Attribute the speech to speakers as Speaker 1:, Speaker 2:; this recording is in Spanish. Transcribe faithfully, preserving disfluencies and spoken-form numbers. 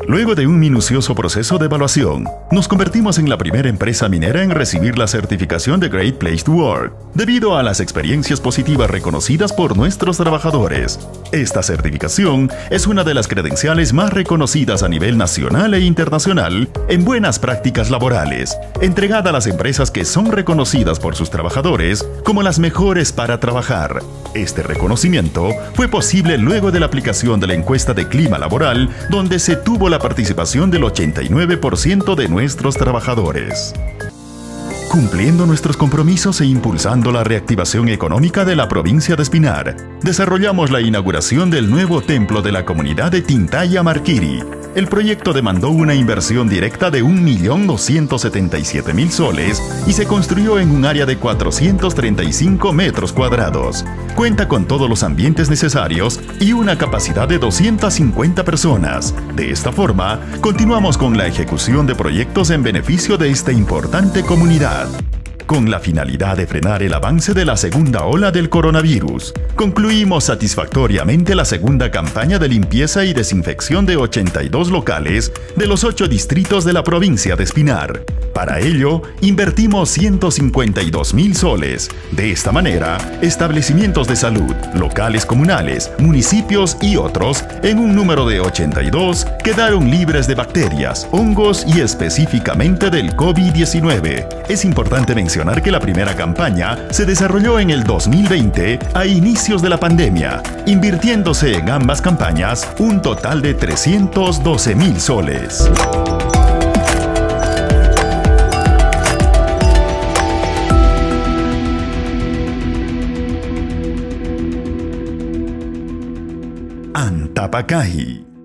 Speaker 1: Luego de un minucioso proceso de evaluación, nos convertimos en la primera empresa minera en recibir la certificación de Great Place to Work, debido a las experiencias positivas reconocidas por nuestros trabajadores. Esta certificación es una de las credenciales más reconocidas a nivel nacional e internacional en buenas prácticas laborales, entregada a las empresas que son reconocidas por sus trabajadores como las mejores para trabajar. Este reconocimiento fue posible luego de la aplicación de la encuesta de clima laboral, donde se tuvo la participación del ochenta y nueve por ciento de nuestros trabajadores. Cumpliendo nuestros compromisos e impulsando la reactivación económica de la provincia de Espinar, desarrollamos la inauguración del nuevo templo de la comunidad de Tintaya Marquiri. El proyecto demandó una inversión directa de un millón doscientos setenta y siete mil soles y se construyó en un área de cuatrocientos treinta y cinco metros cuadrados. Cuenta con todos los ambientes necesarios y una capacidad de doscientas cincuenta personas. De esta forma, continuamos con la ejecución de proyectos en beneficio de esta importante comunidad. Con la finalidad de frenar el avance de la segunda ola del coronavirus, concluimos satisfactoriamente la segunda campaña de limpieza y desinfección de ochenta y dos locales de los ocho distritos de la provincia de Espinar. Para ello, invertimos ciento cincuenta y dos mil soles. De esta manera, establecimientos de salud, locales comunales, municipios y otros, en un número de ochenta y dos, quedaron libres de bacterias, hongos y específicamente del COVID diecinueve. Es importante mencionar que la primera campaña se desarrolló en el dos mil veinte, a inicios de la pandemia, invirtiéndose en ambas campañas un total de trescientos doce mil soles. Antapacaji.